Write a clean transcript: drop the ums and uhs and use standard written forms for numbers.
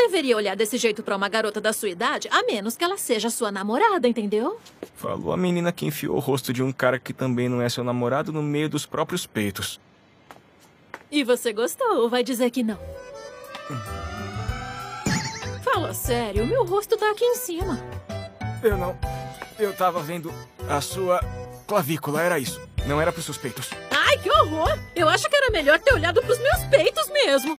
deveria olhar desse jeito pra uma garota da sua idade, a menos que ela seja sua namorada, entendeu? Falou a menina que enfiou o rosto de um cara que também não é seu namorado no meio dos próprios peitos. E você gostou ou vai dizer que não? Fala sério, meu rosto tá aqui em cima. Eu não... Eu tava vendo a sua clavícula, era isso. Não era pros seus peitos. Ai, que horror! Eu acho que era melhor ter olhado pros meus peitos mesmo.